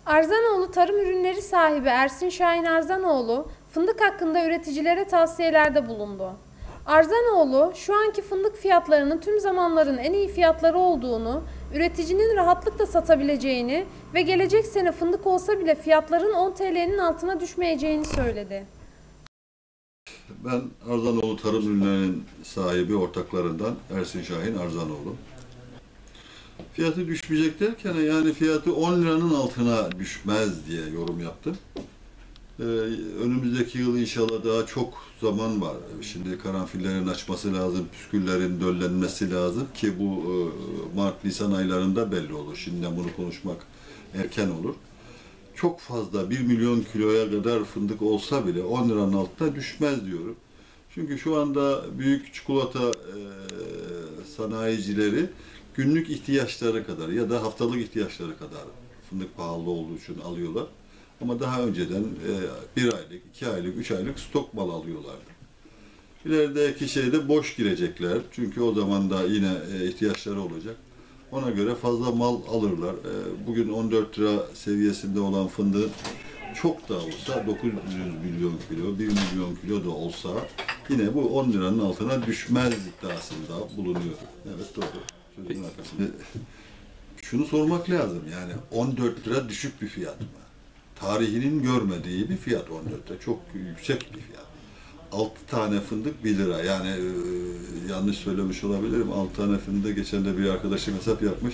Arzanoğlu Tarım Ürünleri sahibi Ersin Şahin Arzanoğlu, fındık hakkında üreticilere tavsiyelerde bulundu. Arzanoğlu, şu anki fındık fiyatlarının tüm zamanların en iyi fiyatları olduğunu, üreticinin rahatlıkla satabileceğini ve gelecek sene fındık olsa bile fiyatların 10 TL'nin altına düşmeyeceğini söyledi. Ben Arzanoğlu Tarım Ürünlerinin sahibi ortaklarından Ersin Şahin Arzanoğlu. Fiyatı düşmeyecek derken yani fiyatı 10 liranın altına düşmez diye yorum yaptım. Önümüzdeki yıl inşallah daha çok zaman var. Şimdi karanfillerin açması lazım, püsküllerin döllenmesi lazım ki bu Mart-Nisan aylarında belli olur. Şimdiden bunu konuşmak erken olur. Çok fazla 1 milyon kiloya kadar fındık olsa bile 10 liranın altına düşmez diyorum. Çünkü şu anda büyük çikolata sanayicileri günlük ihtiyaçları kadar ya da haftalık ihtiyaçları kadar fındık pahalı olduğu için alıyorlar. Ama daha önceden 1 aylık, 2 aylık, 3 aylık stok mal alıyorlardı. İlerideki şeyde boş girecekler. Çünkü o zaman da yine ihtiyaçları olacak. Ona göre fazla mal alırlar. Bugün 14 lira seviyesinde olan fındığın çok da olsa 900 milyon kilo, 1 milyon kilo da olsa yine bu 10 liranın altına düşmez iddiasında bulunuyor. Evet, doğru. Sözün arkasında. Şunu sormak lazım, yani 14 lira düşük bir fiyat mı? Tarihinin görmediği bir fiyat 14 lira. Çok yüksek bir fiyat. 6 tane fındık 1 lira. Yani yanlış söylemiş olabilirim. 6 tane fındık geçen de bir arkadaşım hesap yapmış.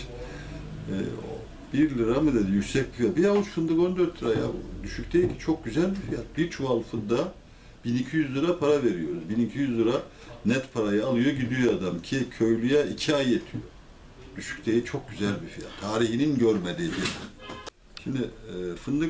1 lira mı dedi? Yüksek bir fiyat. Bir avuç fındık 14 lira ya. Düşük değil ki. Çok güzel bir fiyat. Bir çuval fındığa 1200 lira para veriyoruz. 1200 lira net parayı alıyor gidiyor adam ki köylüye 2 ay yetiyor. Düşük değil. Çok güzel bir fiyat. Tarihinin görmediği bir fiyat. Şimdi fındık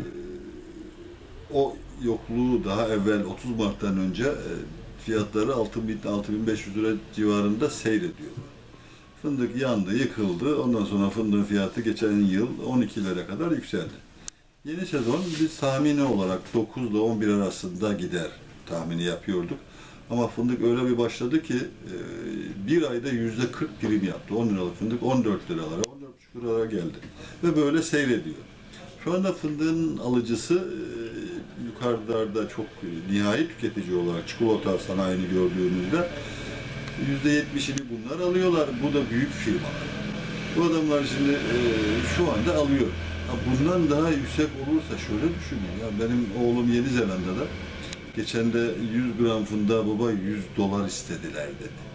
o yokluğu daha evvel 30 Mart'tan önce fiyatları 6.000-6.500 lira civarında seyrediyor. Fındık yandı, yıkıldı. Ondan sonra fındığın fiyatı geçen yıl 12 lira kadar yükseldi. Yeni sezon biz tahmini olarak 9 ile 11 arasında gider tahmini yapıyorduk. Ama fındık öyle bir başladı ki bir ayda %40 prim yaptı. 10 liralık fındık 14 liralara, 14,5 liralara geldi. Ve böyle seyrediyor. Şu anda fındığın alıcısı yukarılarda çok nihai tüketici olarak çikolata sanayini gördüğümüzde %70'ini bunlar alıyorlar. Bu da büyük firmalar. Bu adamlar şimdi şu anda alıyor. Bundan daha yüksek olursa şöyle düşünün. Ya benim oğlum Yeni Zelanda'da geçen de 100 gram fındığa baba $100 istediler dedi.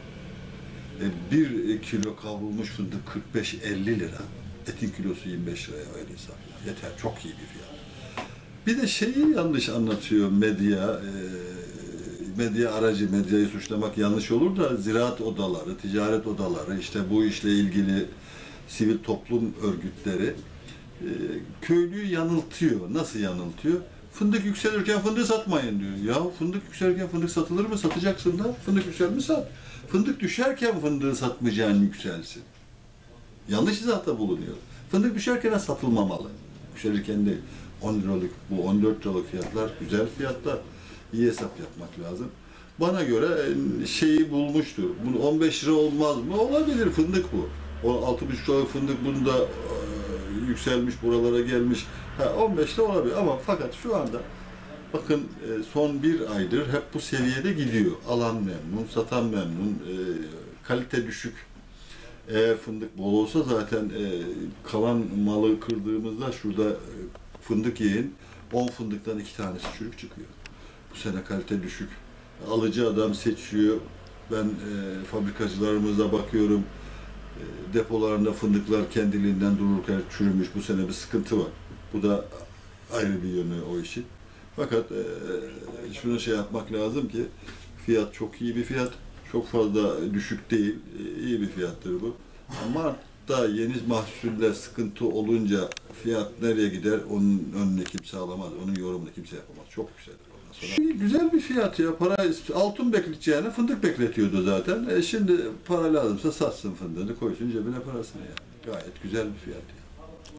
1 kilo kavrulmuş fındık 45-50 lira. Etin kilosu 25 liraya öyle hesap. Yeter, çok iyi bir fiyat. Bir de şeyi yanlış anlatıyor medya. Medya aracı, medyayı suçlamak yanlış olur da ziraat odaları, ticaret odaları, işte bu işle ilgili sivil toplum örgütleri köylüyü yanıltıyor. Nasıl yanıltıyor? Fındık yükselirken fındığı satmayın diyor. Ya fındık yükselirken fındık satılır mı? Satacaksın da. Fındık yükselmiş sat. Fındık düşerken fındığı satmayacağın yükselsin. Yanlış izahatta bulunuyor. Fındık düşerken satılmamalı. Yükselirken değil. 10 liralık, bu 14 liralık fiyatlar güzel fiyatlar. İyi hesap yapmak lazım. Bana göre şeyi bulmuştu. Bunu 15 lira olmaz mı? Olabilir, fındık bu. O 6,5 liralık fındık bunda yükselmiş, buralara gelmiş. 15 lira olabilir ama fakat şu anda bakın son bir aydır hep bu seviyede gidiyor. Alan memnun, satan memnun, kalite düşük. Eğer fındık bol olsa zaten kalan malı kırdığımızda şurada fındık yiyin, 10 fındıktan 2 tanesi çürük çıkıyor. Bu sene kalite düşük. Alıcı adam seçiyor. Ben fabrikacılarımıza bakıyorum. Depolarında fındıklar kendiliğinden dururken çürümüş. Bu sene bir sıkıntı var. Bu da ayrı bir yönü o işin. Fakat şunu şey yapmak lazım ki fiyat çok iyi bir fiyat. Çok fazla düşük değil. İyi bir fiyattır bu. Ama da yeni mahsulle sıkıntı olunca fiyat nereye gider onun önüne kimse alamaz. Onun yorumunu kimse yapamaz. Çok yükselir. Sonra. Güzel bir fiyat ya. Para altın bekleteceğine fındık bekletiyordu zaten. Şimdi para lazımsa satsın fındığını, koysun cebine parasını ya. Gayet güzel bir fiyat ya.